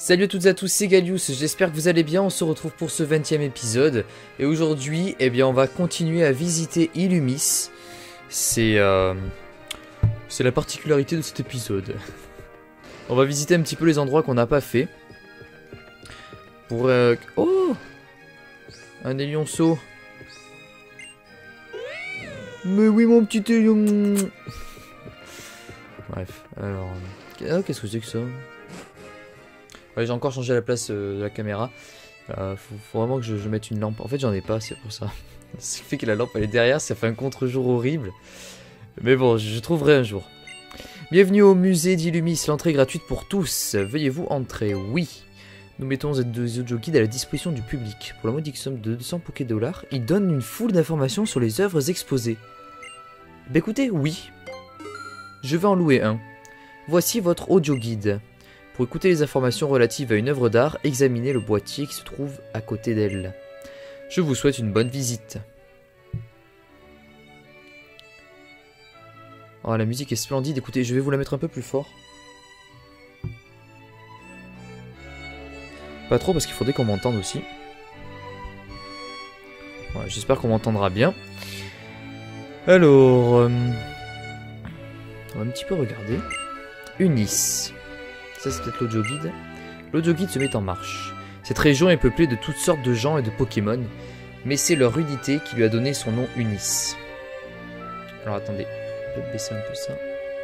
Salut à toutes et à tous, c'est Galius, j'espère que vous allez bien, on se retrouve pour ce 20e épisode. Et aujourd'hui, eh bien, on va continuer à visiter Illumis. C'est la particularité de cet épisode. On va visiter un petit peu les endroits qu'on n'a pas fait. Pour... Oh, un élionceau. Mais oui, mon petit élion. Bref, alors... qu'est-ce que c'est que ça? Ouais, j'ai encore changé la place de la caméra. Faut vraiment que je mette une lampe. En fait, j'en ai pas, c'est pour ça. Ce qui fait que la lampe elle est derrière, ça fait un contre-jour horrible. Mais bon, je trouverai un jour. Bienvenue au musée d'Illumis, l'entrée est gratuite pour tous. Veuillez vous entrer, oui. Nous mettons deux audio guides à la disposition du public. Pour la modique somme de 200 Poké-Dollars, ils donnent une foule d'informations sur les œuvres exposées. Bah écoutez, oui. Je vais en louer un. Voici votre audio guide. Pour écouter les informations relatives à une œuvre d'art, examinez le boîtier qui se trouve à côté d'elle. Je vous souhaite une bonne visite. Oh, la musique est splendide. Écoutez, je vais vous la mettre un peu plus fort. Pas trop parce qu'il faudrait qu'on m'entende aussi. Ouais, j'espère qu'on m'entendra bien. Alors... on va un petit peu regarder. Unis. Ça c'est peut-être l'audio guide. L'audio guide se met en marche. Cette région est peuplée de toutes sortes de gens et de Pokémon, mais c'est leur unité qui lui a donné son nom Unis. Alors attendez, je vais baisser un peu ça.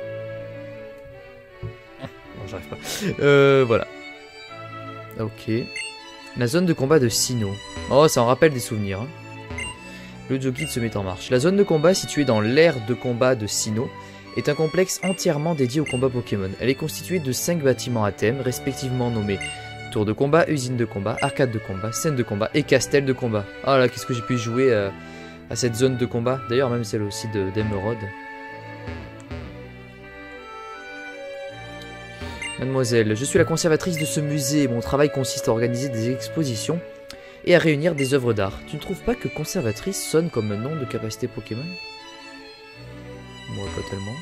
Non, j'arrive pas. Voilà. Ok. La zone de combat de Sinnoh. Oh, ça en rappelle des souvenirs. Hein. L'audio guide se met en marche. La zone de combat située dans l'aire de combat de Sinnoh est un complexe entièrement dédié au combat Pokémon. Elle est constituée de 5 bâtiments à thème, respectivement nommés tour de combat, usine de combat, arcade de combat, scène de combat et castel de combat. Ah là, qu'est-ce que j'ai pu jouer à cette zone de combat. D'ailleurs, même celle aussi d'Emeraude. Mademoiselle, je suis la conservatrice de ce musée. Mon travail consiste à organiser des expositions et à réunir des œuvres d'art. Tu ne trouves pas que conservatrice sonne comme un nom de capacité Pokémon ? Moi, pas tellement.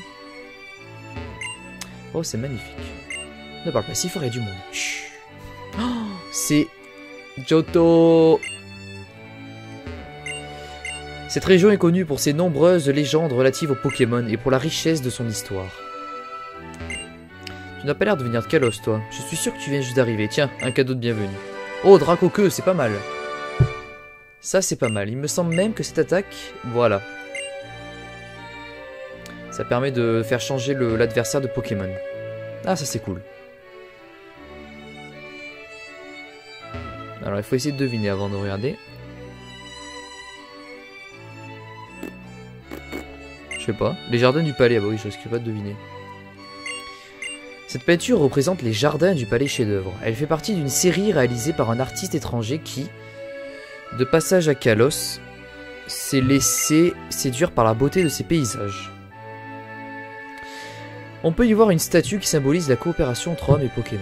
Oh, c'est magnifique. Ne parle pas si fort, il y a du monde. Chut. Oh, c'est Johto. Cette région est connue pour ses nombreuses légendes relatives aux Pokémon et pour la richesse de son histoire. Tu n'as pas l'air de venir de Kalos, toi. Je suis sûr que tu viens juste d'arriver. Tiens, un cadeau de bienvenue. Oh, Dracoqueux, c'est pas mal. Ça, c'est pas mal. Il me semble même que cette attaque... Voilà. Ça permet de faire changer l'adversaire de Pokémon. Ah, ça c'est cool. Alors, il faut essayer de deviner avant de regarder. Je sais pas. Les jardins du palais. Ah bah oui, je risque pas de deviner. Cette peinture représente les jardins du palais chef-d'œuvre. Elle fait partie d'une série réalisée par un artiste étranger qui, de passage à Kalos, s'est laissé séduire par la beauté de ses paysages. On peut y voir une statue qui symbolise la coopération entre hommes et Pokémon.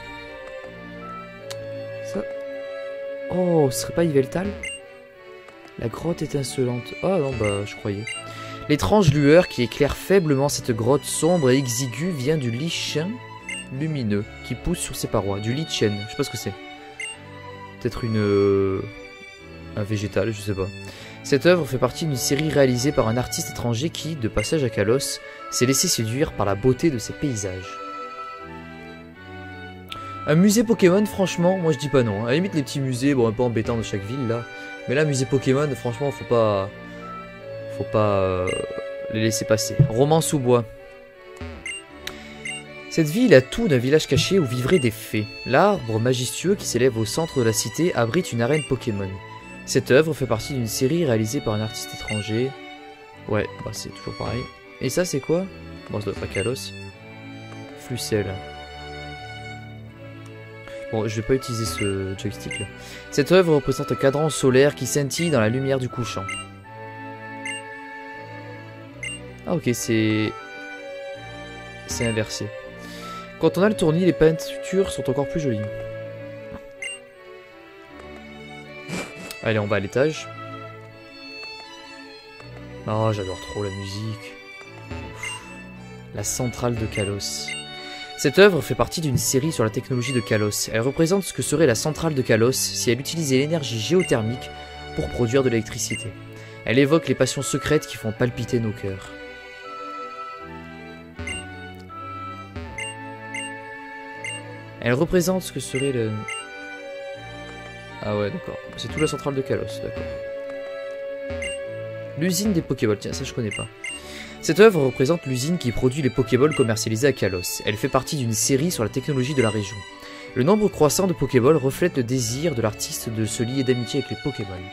Ça... Oh, ce serait pas Yveltal? La grotte étincelante. Ah non, bah, je croyais. L'étrange lueur qui éclaire faiblement cette grotte sombre et exiguë vient du lichen lumineux qui pousse sur ses parois. Du lichen, je sais pas ce que c'est. Peut-être un végétal, je sais pas. Cette œuvre fait partie d'une série réalisée par un artiste étranger qui, de passage à Kalos, s'est laissé séduire par la beauté de ses paysages. Un musée Pokémon, franchement, moi je dis pas non. À la limite, les petits musées, bon, un peu embêtants de chaque ville, là. Mais là, musée Pokémon, franchement, faut pas les laisser passer. Roman sous bois. Cette ville a tout d'un village caché où vivraient des fées. L'arbre majestueux qui s'élève au centre de la cité abrite une arène Pokémon. Cette œuvre fait partie d'une série réalisée par un artiste étranger. Ouais, bah c'est toujours pareil. Et ça c'est quoi? Bon, ça doit être à Kalos. Flucel. Bon, je vais pas utiliser ce joystick là. Cette œuvre représente un cadran solaire qui scintille dans la lumière du couchant. Ah ok, c'est inversé. Quand on a le tournis, les peintures sont encore plus jolies. Allez, on va à l'étage. Oh, j'adore trop la musique. La centrale de Kalos. Cette œuvre fait partie d'une série sur la technologie de Kalos. Elle représente ce que serait la centrale de Kalos si elle utilisait l'énergie géothermique pour produire de l'électricité. Elle évoque les passions secrètes qui font palpiter nos cœurs. Elle représente ce que serait le... Ah ouais, d'accord. C'est toute la centrale de Kalos, d'accord. L'usine des Pokéballs, tiens, ça je connais pas. Cette œuvre représente l'usine qui produit les Pokéballs commercialisés à Kalos. Elle fait partie d'une série sur la technologie de la région. Le nombre croissant de Pokéballs reflète le désir de l'artiste de se lier d'amitié avec les Pokéballs.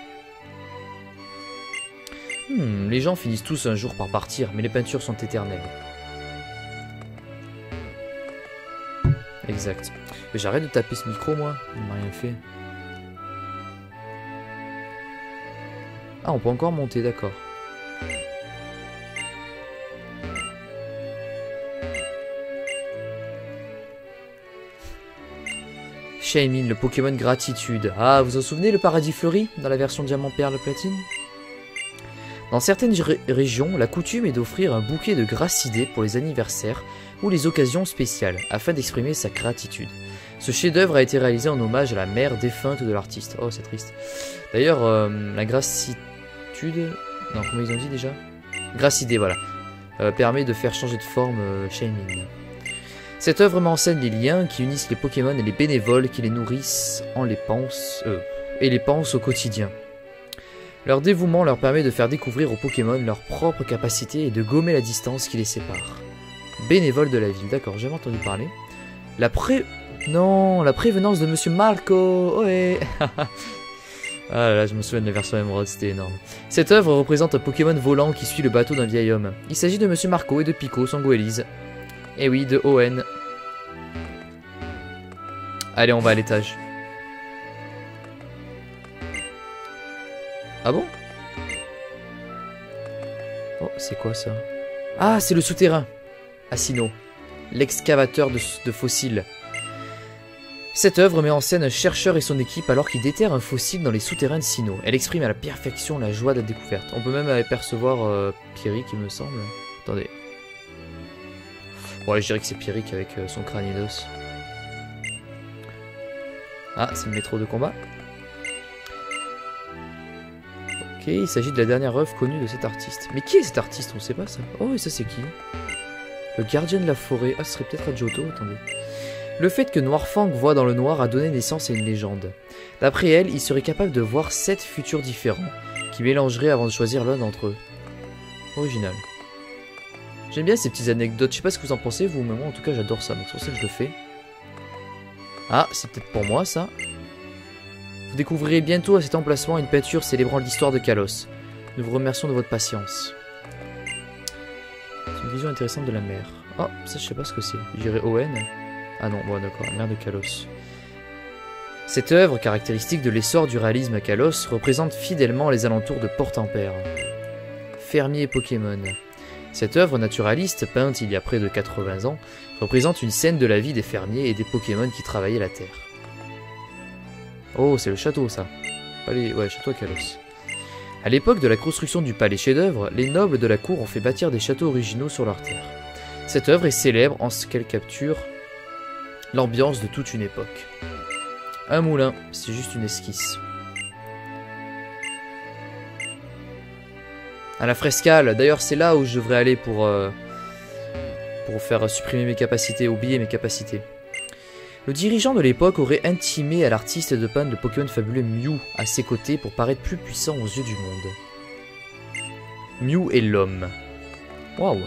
Les gens finissent tous un jour par partir, mais les peintures sont éternelles. Exact. Mais j'arrête de taper ce micro, moi. Il m'a rien fait. Ah, on peut encore monter, d'accord. Shaymin, le Pokémon Gratitude. Ah, vous vous en souvenez, le paradis fleuri, dans la version Diamant, Perle, Platine? Dans certaines régions, la coutume est d'offrir un bouquet de grassidés pour les anniversaires ou les occasions spéciales, afin d'exprimer sa gratitude. Ce chef-d'œuvre a été réalisé en hommage à la mère défunte de l'artiste. Oh, c'est triste. D'ailleurs, la grassitude... Non, comment ils ont dit déjà? Grassidé, voilà. Permet de faire changer de forme Shaymin. Cette œuvre m'enseigne les liens qui unissent les Pokémon et les bénévoles qui les nourrissent et les pensent au quotidien. Leur dévouement leur permet de faire découvrir aux Pokémon leurs propres capacités et de gommer la distance qui les sépare. Bénévole de la ville, d'accord, j'ai jamais entendu parler. Non, la prévenance de Monsieur Marco. Ouais. Ah là là, je me souviens de la version Emerald, c'était énorme. Cette œuvre représente un Pokémon volant qui suit le bateau d'un vieil homme. Il s'agit de Monsieur Marco et de Pico, son Goélise. Et oui, de ON. Allez, on va à l'étage. Ah bon? Oh, c'est quoi ça? Ah, c'est le souterrain. Asino, l'excavateur de fossiles. Cette œuvre met en scène un chercheur et son équipe alors qu'il déterre un fossile dans les souterrains de Sinnoh. Elle exprime à la perfection la joie de la découverte. On peut même apercevoir Pierrick, il me semble. Attendez. Ouais, je dirais que c'est Pierrick avec son cranidos. Ah, c'est le métro de combat. Ok, il s'agit de la dernière œuvre connue de cet artiste. Mais qui est cet artiste? On sait pas ça. Oh, et ça c'est qui? Le gardien de la forêt. Ah, ce serait peut-être à Johto, attendez. Le fait que Noirfang voit dans le noir a donné naissance à une légende. D'après elle, il serait capable de voir 7 futurs différents, qui mélangeraient avant de choisir l'un d'entre eux. Original. J'aime bien ces petites anecdotes, je sais pas ce que vous en pensez, vous, mais moi en tout cas j'adore ça, donc c'est pour ça que je le fais. Ah, c'est peut-être pour moi ça. Vous découvrirez bientôt à cet emplacement une peinture célébrant l'histoire de Kalos. Nous vous remercions de votre patience. C'est une vision intéressante de la mer. Oh, ça je sais pas ce que c'est. Je dirais ON. Ah non, bon d'accord, la mer de Kalos. Cette œuvre, caractéristique de l'essor du réalisme à Kalos, représente fidèlement les alentours de Port-en-Père. Fermier Pokémon. Cette œuvre naturaliste, peinte il y a près de 80 ans, représente une scène de la vie des fermiers et des Pokémon qui travaillaient la terre. Oh, c'est le château ça. Palais... Ouais, château à Kalos. À l'époque de la construction du palais chef-d'œuvre, les nobles de la cour ont fait bâtir des châteaux originaux sur leur terre. Cette œuvre est célèbre en ce qu'elle capture l'ambiance de toute une époque. Un moulin, c'est juste une esquisse. À la frescale, d'ailleurs c'est là où je devrais aller pour faire supprimer mes capacités, oublier mes capacités. Le dirigeant de l'époque aurait intimé à l'artiste de peindre le Pokémon fabuleux Mew à ses côtés pour paraître plus puissant aux yeux du monde. Mew est l'homme. Waouh.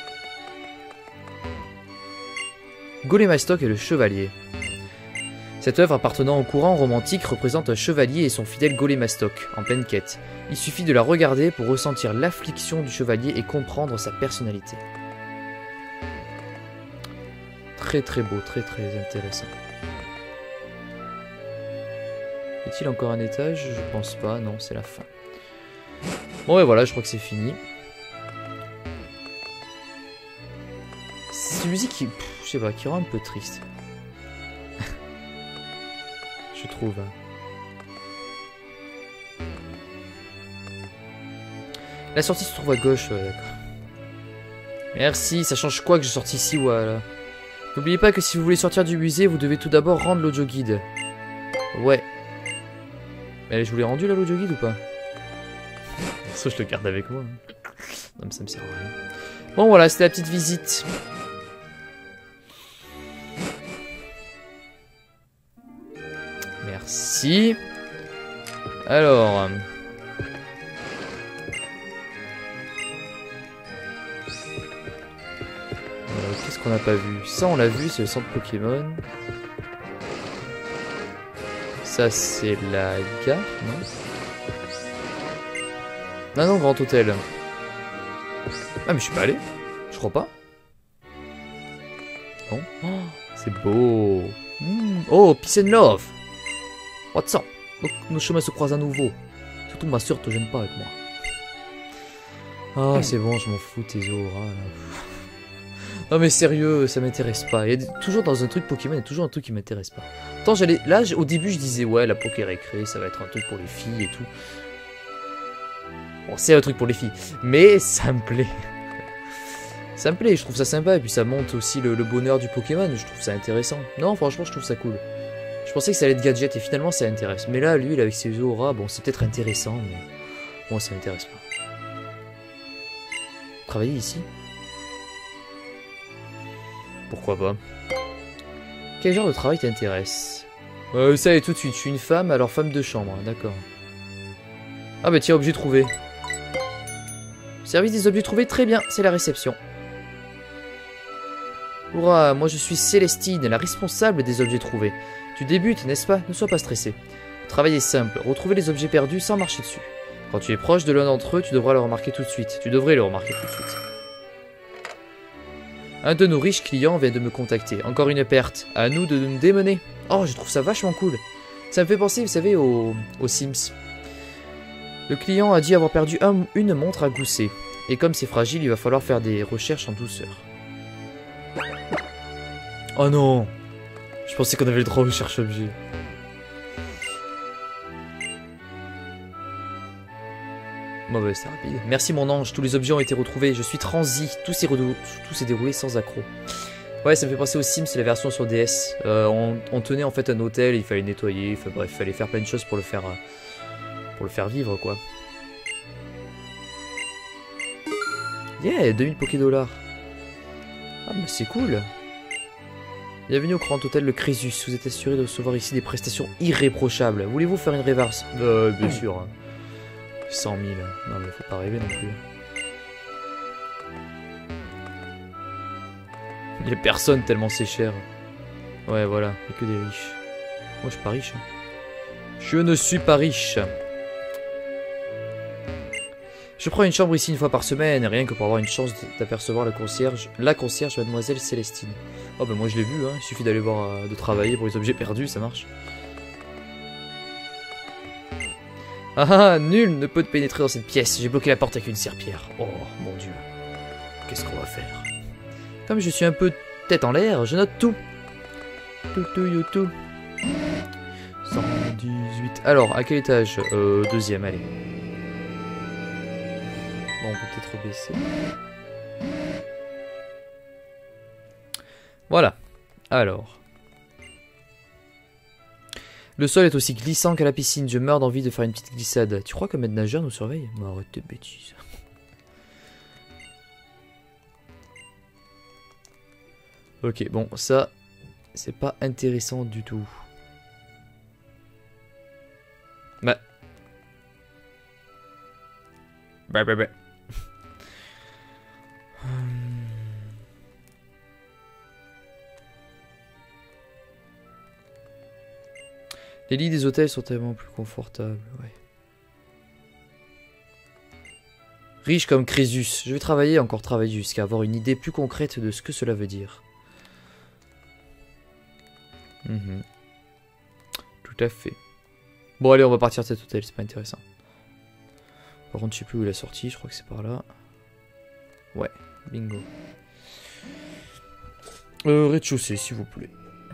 Golémastoc est le chevalier. Cette œuvre appartenant au courant romantique représente un chevalier et son fidèle Golémastoc, en pleine quête. Il suffit de la regarder pour ressentir l'affliction du chevalier et comprendre sa personnalité. Très très beau, très très intéressant. Y a-t-il encore un étage? Je pense pas, non, c'est la fin. Bon et voilà, je crois que c'est fini. C'est une musique qui, je sais pas, qui rend un peu triste. Je trouve. La sortie se trouve à gauche, ouais, d'accord. Merci, ça change quoi que je sorte ici ou là? N'oubliez pas que si vous voulez sortir du musée, vous devez tout d'abord rendre l'audio guide. Ouais. Mais je vous l'ai rendu là l'audio guide ou pas? Ça je le garde avec moi. Non mais ça me sert à rien. Bon voilà, c'était la petite visite. Merci. Alors... qu'est-ce qu'on n'a pas vu? Ça on l'a vu, c'est le centre Pokémon. Ça c'est la gare, non? Non, non, Grand Hôtel. Ah mais je suis pas allé. Je crois pas. Non. Oh, c'est beau. Oh, Peace and Love. What's up? Donc, nos chemins se croisent à nouveau. Surtout ma soeur te gêne pas avec moi. Ah c'est bon, je m'en fous tes auras là. Non mais sérieux, ça m'intéresse pas. Il y a toujours dans un truc Pokémon, il y a toujours un truc qui m'intéresse pas. Attends, là au début je disais ouais la Poké Récré, ça va être un truc pour les filles et tout. Bon c'est un truc pour les filles, mais ça me plaît. Ça me plaît, je trouve ça sympa et puis ça monte aussi le bonheur du Pokémon, je trouve ça intéressant. Non franchement je trouve ça cool. Je pensais que ça allait être gadget et finalement ça intéresse. Mais là lui avec ses auras, bon c'est peut-être intéressant mais moi ça m'intéresse pas. Travailler ici? Pourquoi pas? Quel genre de travail t'intéresse? Ça et tout de suite, je suis une femme, alors femme de chambre, d'accord. Ah bah tiens, objet trouvé. Service des objets trouvés, très bien, c'est la réception. Hurrah, moi je suis Célestine, la responsable des objets trouvés. Tu débutes, n'est-ce pas? Ne sois pas stressé. Le travail est simple, retrouver les objets perdus sans marcher dessus. Quand tu es proche de l'un d'entre eux, tu devras le remarquer tout de suite. Tu devrais le remarquer tout de suite. Un de nos riches clients vient de me contacter. Encore une perte. À nous de nous démener. Oh, je trouve ça vachement cool. Ça me fait penser, vous savez, aux Sims. Le client a dit avoir perdu une montre à gousset. Et comme c'est fragile, il va falloir faire des recherches en douceur. Oh non! Je pensais qu'on avait le droit aux recherches objets. Bon bah c'est rapide. Merci mon ange, tous les objets ont été retrouvés. Je suis transi. Tout s'est déroulé sans accroc. Ouais, ça me fait penser aux Sims, c'est la version sur DS. On tenait en fait un hôtel, il fallait nettoyer, enfin, bref, il fallait faire plein de choses pour le faire vivre quoi. Yeah, 2000 Pokédollars. Ah bah c'est cool. Bienvenue au Grand Hôtel Le Crésus. Vous êtes assuré de recevoir ici des prestations irréprochables. Voulez-vous faire une réverse? Bien sûr. 100 000. Non mais faut pas rêver non plus. Il y a personne tellement c'est cher. Ouais voilà, il n'y a que des riches. Moi je suis pas riche. Je ne suis pas riche. Je prends une chambre ici une fois par semaine, rien que pour avoir une chance d'apercevoir la concierge mademoiselle Célestine. Oh bah moi je l'ai vu, hein. Il suffit d'aller voir, de travailler pour les objets perdus, ça marche. Ah ah, nul ne peut pénétrer dans cette pièce. J'ai bloqué la porte avec une serpillère. Oh mon dieu. Qu'est-ce qu'on va faire? Comme je suis un peu tête en l'air, je note tout. Tout. 118. Alors, à quel étage? Deuxième, allez. Bon, on peut peut-être baisser. Voilà. Alors. Le sol est aussi glissant qu'à la piscine. Je meurs d'envie de faire une petite glissade. Tu crois que maître nageur nous surveille? Arrête tes bêtises. Ok, bon, ça, c'est pas intéressant du tout. Bah. Bah. Les lits des hôtels sont tellement plus confortables, ouais. Riche comme Crésus. Je vais travailler, encore travailler, jusqu'à avoir une idée plus concrète de ce que cela veut dire. Tout à fait. Bon allez, on va partir de cet hôtel, c'est pas intéressant. Par contre, je sais plus où il est sorti, je crois que c'est par là. Ouais, bingo. Rez-de-chaussée, s'il vous plaît.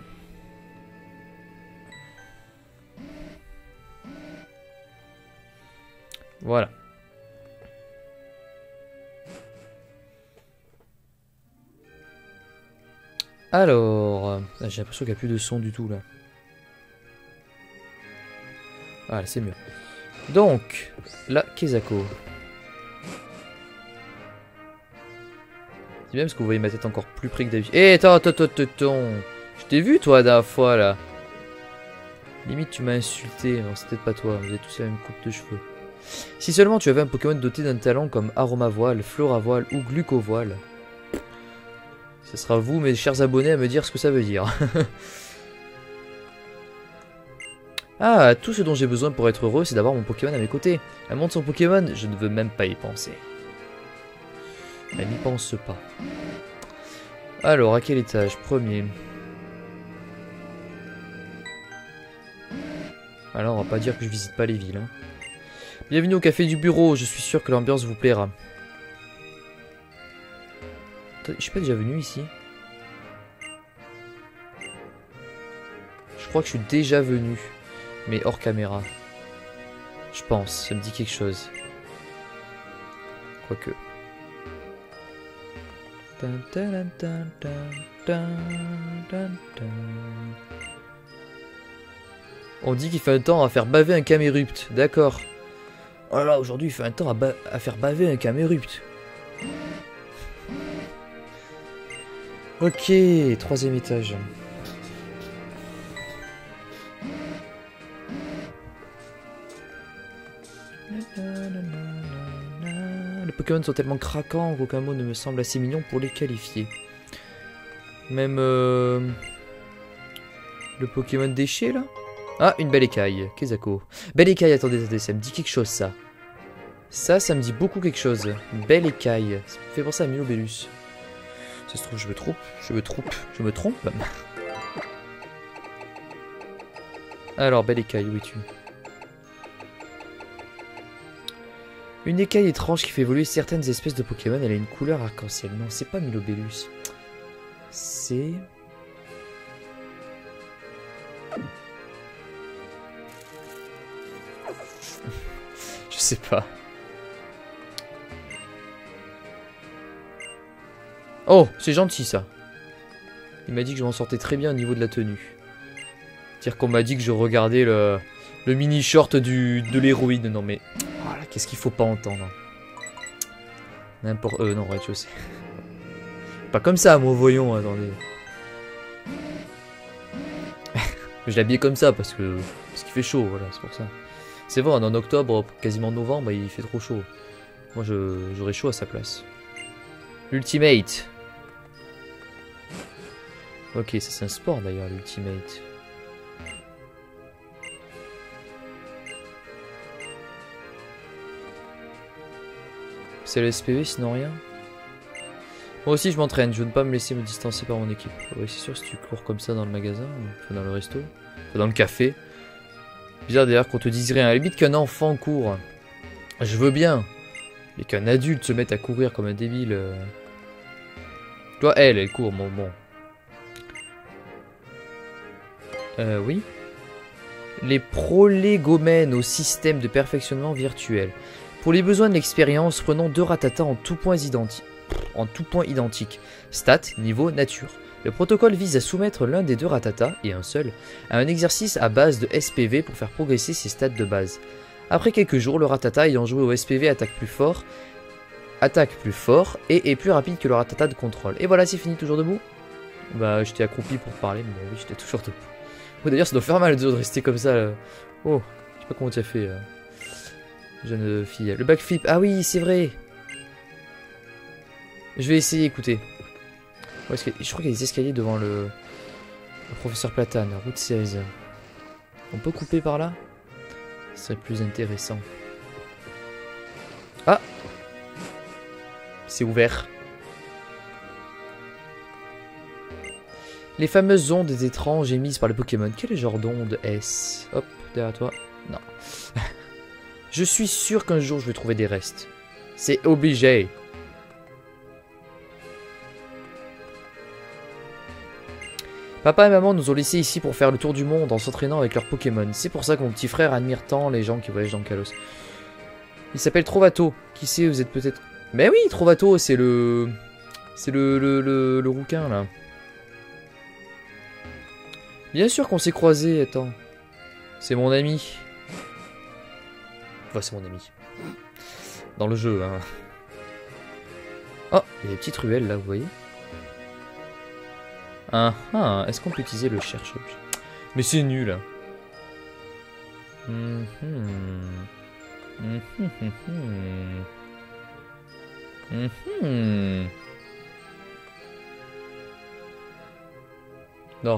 Voilà. Alors, j'ai l'impression qu'il n'y a plus de son du tout là. Ah là c'est mieux. Donc, là, Kezako. C'est bien parce que vous voyez ma tête encore plus près que d'habitude. Eh, attends. Je t'ai vu toi la dernière fois là. Limite tu m'as insulté. Non, c'est peut-être pas toi, vous avez tous la même coupe de cheveux. Si seulement tu avais un Pokémon doté d'un talent comme Aromavoile, Floravoile ou Glucovoile. Ce sera vous, mes chers abonnés, à me dire ce que ça veut dire. Ah, tout ce dont j'ai besoin pour être heureux, c'est d'avoir mon Pokémon à mes côtés. Elle montre son Pokémon, je ne veux même pas y penser. Elle n'y pense pas. Alors, à quel étage? Premier. Alors, on va pas dire que je visite pas les villes. Hein. Bienvenue au café du bureau, je suis sûr que l'ambiance vous plaira. Je suis pas déjà venu ici? Je crois que je suis déjà venu. Mais hors caméra. Je pense, ça me dit quelque chose. Quoique. On dit qu'il fait un temps à faire baver un Camerupt. D'accord. Oh là, aujourd'hui il fait un temps à faire baver un Camerupt. Ok, 3e étage. Les Pokémon sont tellement craquants qu'aucun mot ne me semble assez mignon pour les qualifier. Même le Pokémon déchet là. Ah, une belle écaille, Kezako. Belle écaille, attendez, ça me dit quelque chose ça. Ça me dit beaucoup quelque chose. Belle écaille. Ça me fait penser à Milobellus. Ça se trouve, je me trompe. Alors, belle écaille, où es-tu? Une écaille étrange qui fait évoluer certaines espèces de Pokémon. Elle a une couleur arc-en-ciel. Non, c'est pas Milobellus. C'est... Je sais pas. Oh, c'est gentil ça. Il m'a dit que je m'en sortais très bien au niveau de la tenue. C'est-à-dire qu'on m'a dit que je regardais le mini-short de l'héroïne. Non mais... Voilà, qu'est-ce qu'il faut pas entendre. N'importe... non, rez-de-chaussée. Pas comme ça, moi, voyons, attendez. Je l'habillais comme ça parce qu'il fait chaud, voilà, c'est pour ça. C'est vrai, en octobre, quasiment novembre, il fait trop chaud. Moi, j'aurais chaud à sa place. Ultimate. Ok, ça c'est un sport d'ailleurs, l'Ultimate. C'est le SPV, sinon rien. Moi aussi je m'entraîne, je veux ne pas me laisser me distancer par mon équipe. Oui, c'est sûr, si tu cours comme ça dans le magasin, enfin dans le resto, enfin dans le café. Bizarre d'ailleurs qu'on te dise rien. À la limite qu'un enfant court, je veux bien. Mais qu'un adulte se mette à courir comme un débile. Toi, elle court, bon. Oui. Les prolégomènes au système de perfectionnement virtuel. Pour les besoins de l'expérience, prenons 2 Rattata en tout point identique. Stats, niveau, nature. Le protocole vise à soumettre l'un des 2 Rattata, et un seul, à un exercice à base de SPV pour faire progresser ses stats de base. Après quelques jours, le Rattata ayant joué au SPV attaque plus fort et est plus rapide que le Rattata de contrôle. Et voilà, c'est fini, toujours debout. Bah, j'étais accroupi pour parler, mais oui, j'étais toujours debout. Oh, d'ailleurs, ça doit faire mal de rester comme ça. Oh, je sais pas comment tu as fait, jeune fille. Le backflip, ah oui, c'est vrai. Je vais essayer, écoutez. Je crois qu'il y a des escaliers devant le professeur Platane, route 16. On peut couper par là? Ce serait plus intéressant. Ah! C'est ouvert. Les fameuses ondes étranges émises par les Pokémon. Quel genre d'onde est-ce? Hop, derrière toi. Non. Je suis sûr qu'un jour je vais trouver des restes. C'est obligé. Papa et maman nous ont laissés ici pour faire le tour du monde en s'entraînant avec leurs Pokémon. C'est pour ça que mon petit frère admire tant les gens qui voyagent dans Kalos. Il s'appelle Trovato. Qui sait, vous êtes peut-être... Mais oui, Trovato, c'est le... C'est le rouquin, là. Bien sûr qu'on s'est croisés, attends. C'est mon ami. Enfin, c'est mon ami. Dans le jeu, hein. Oh, il y a des petites ruelles là, vous voyez. Ah ah, est-ce qu'on peut utiliser le cherche-objet? Mais c'est nul. Hein. Non.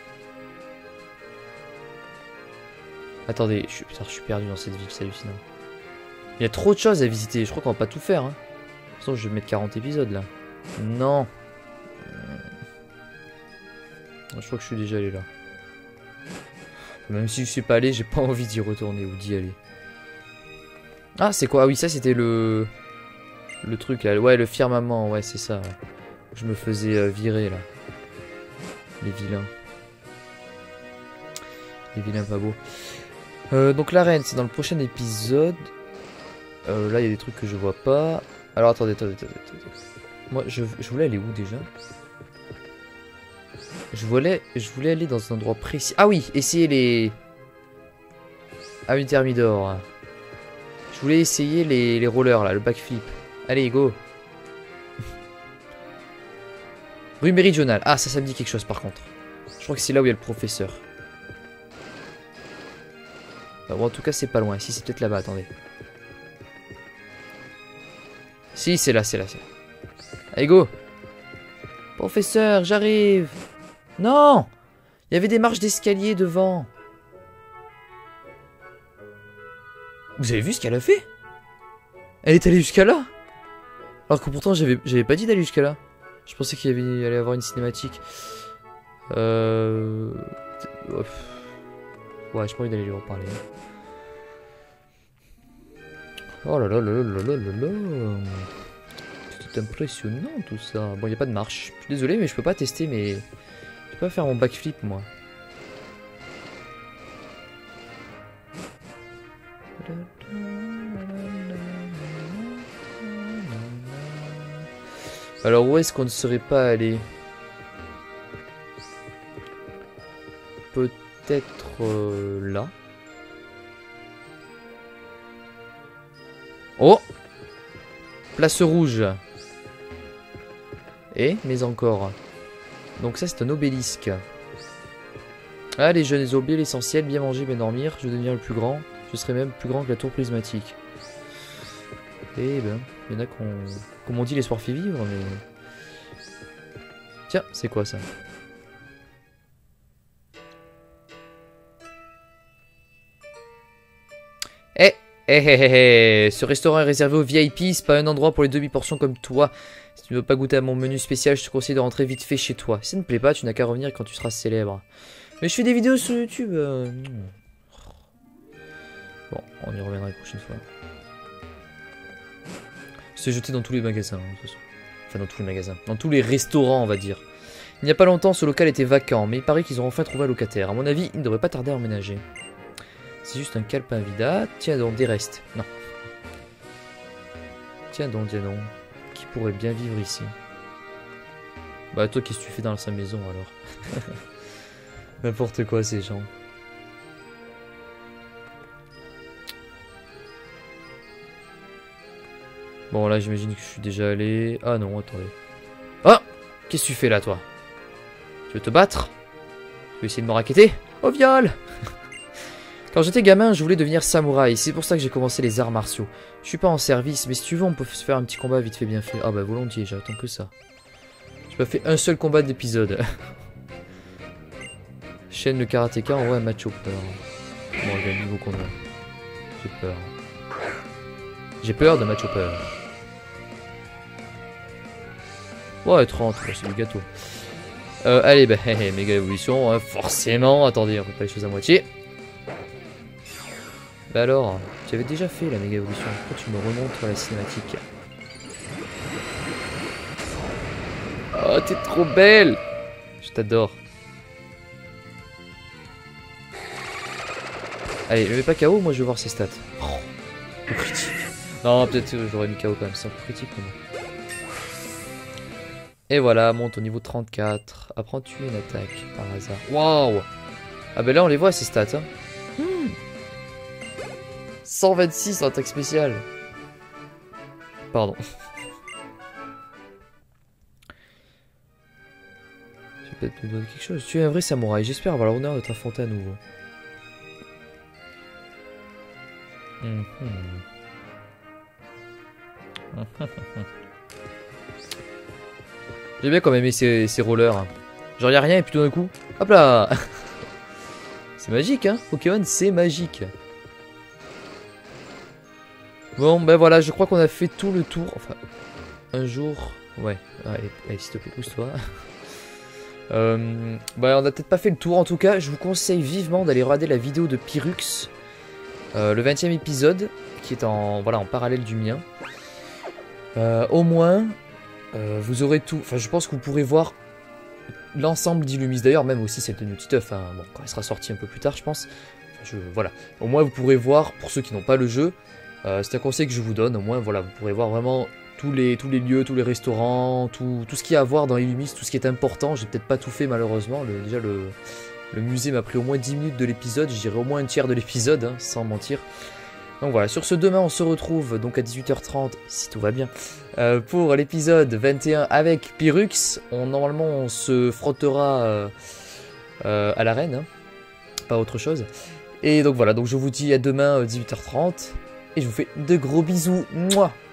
Attendez, putain, je suis perdu dans cette ville, c'est hallucinant. Il y a trop de choses à visiter, je crois qu'on va pas tout faire. Hein. De toute façon, je vais mettre 40 épisodes là. Non. Je crois que je suis déjà allé là. Même si je suis pas allé, j'ai pas envie d'y retourner ou d'y aller. Ah, c'est quoi? Ah oui, ça c'était le truc là. Ouais, le firmament, ouais, c'est ça. Ouais. Je me faisais virer là. Les vilains. Les vilains pas beaux. Donc l'arène, c'est dans le prochain épisode. Là, il y a des trucs que je vois pas. Alors attendez. Moi, je voulais aller où déjà? Je voulais aller dans un endroit précis. Ah oui, essayer les... Ah, une thermidor. Je voulais essayer les rollers là, le backflip. Allez, go. Rue méridionale. Ah, ça me dit quelque chose par contre. Je crois que c'est là où il y a le professeur. Bon, en tout cas, c'est pas loin. Si, c'est peut-être là-bas, attendez. Si, c'est là. Allez, go. Professeur, j'arrive. Non! Il y avait des marches d'escalier devant. Vous avez vu ce qu'elle a fait? Elle est allée jusqu'à là. Alors que pourtant, j'avais pas dit d'aller jusqu'à là. Je pensais qu'il allait avoir une cinématique. Ouais, j'ai pas envie d'aller lui reparler. Oh là là là là là là là. C'est impressionnant tout ça. Bon, il n'y a pas de marche. Je suis désolé, mais je peux pas tester mes... Je peux pas faire mon backflip, moi. Alors, où est-ce qu'on ne serait pas allé? Peut-être là. Oh! Place rouge. Mais encore. Donc ça, c'est un obélisque. Ah, les jeunes, ils ont oublié l'essentiel. Bien manger, bien dormir. Je deviens le plus grand. Je serai même plus grand que la tour prismatique. Eh ben, il y en a comme on dit, l'espoir fait vivre, mais... Tiens, c'est quoi ça? Ce restaurant est réservé aux VIP, c'est pas un endroit pour les demi-portions comme toi. Si tu ne veux pas goûter à mon menu spécial, je te conseille de rentrer vite fait chez toi. Si ça ne te plaît pas, tu n'as qu'à revenir quand tu seras célèbre. Mais je fais des vidéos sur YouTube. Bon, on y reviendra la prochaine fois. C'est jeté dans tous les magasins, de toute façon. Enfin, dans tous les magasins. Dans tous les restaurants, on va dire. Il n'y a pas longtemps, ce local était vacant, mais il paraît qu'ils ont enfin trouvé un locataire. À mon avis, il ne devrait pas tarder à emménager. C'est juste un calepin vida. Tiens donc, des restes. Non. Tiens donc, qui pourrait bien vivre ici? Bah toi, qu'est-ce que tu fais dans sa maison alors? N'importe quoi ces gens. Bon là j'imagine que je suis déjà allé... Ah non, attendez. Ah! Qu'est-ce que tu fais là toi? Tu veux te battre? Tu veux essayer de me raqueter? Au viol! Quand j'étais gamin, je voulais devenir samouraï. C'est pour ça que j'ai commencé les arts martiaux. Je suis pas en service, mais si tu veux, on peut se faire un petit combat vite fait bien fait. Ah bah volontiers, j'attends que ça. J'ai pas fait un seul combat d'épisode. Chaîne le karatéka envoie un match au peur. Bon, j'ai un nouveau combat. J'ai peur. J'ai peur de match au peur. Ouais, 30, c'est du gâteau. Allez, bah, méga évolution, hein, forcément. Attendez, on fait pas les choses à moitié. Bah alors, tu avais déjà fait la méga évolution. Pourquoi tu me remontes la cinématique? Oh, t'es trop belle! Je t'adore. Allez, ne mets pas KO, moi je veux voir ses stats. Oh, le critique. Non, peut-être j'aurais mis KO quand même, c'est un peu critique. Mais... Et voilà, monte au niveau 34. Apprends-tu une attaque par hasard? Waouh! Ah ben là on les voit ces stats. Hein. 126 en attaque spéciale. Pardon. Je vais peut-être me donner quelque chose. Tu es un vrai samouraï. J'espère avoir l'honneur de t'affronter à nouveau. J'ai bien quand même aimé ces rollers. Hein. Genre y'a rien et puis tout d'un coup, hop là. C'est magique hein, Pokémon c'est magique. Bon ben voilà, je crois qu'on a fait tout le tour. Enfin, un jour... Ouais, allez s'il te plaît, pousse-toi. Bah on a peut-être pas fait le tour en tout cas. Je vous conseille vivement d'aller regarder la vidéo de Pyrrhux. Le 20e épisode, qui est en parallèle du mien. Au moins, vous aurez tout. Enfin, je pense que vous pourrez voir l'ensemble d'Illumise. D'ailleurs, même aussi celle de Nutty Tuff. Hein, bon, quand elle sera sortie un peu plus tard, je pense. Voilà. Au moins, vous pourrez voir, pour ceux qui n'ont pas le jeu, c'est un conseil que je vous donne. Au moins, voilà, vous pourrez voir vraiment tous les lieux, tous les restaurants, tout ce qu'il y a à voir dans Illumise, tout ce qui est important. J'ai peut-être pas tout fait, malheureusement. Déjà, le musée m'a pris au moins 10 minutes de l'épisode. Je dirais au moins un tiers de l'épisode, hein, sans mentir. Donc voilà, sur ce, demain on se retrouve donc à 18h30, si tout va bien, pour l'épisode 21 avec Pyrrhux. Normalement on se frottera à l'arène, hein, pas autre chose. Et donc voilà, donc je vous dis à demain 18h30, et je vous fais de gros bisous. Mouah.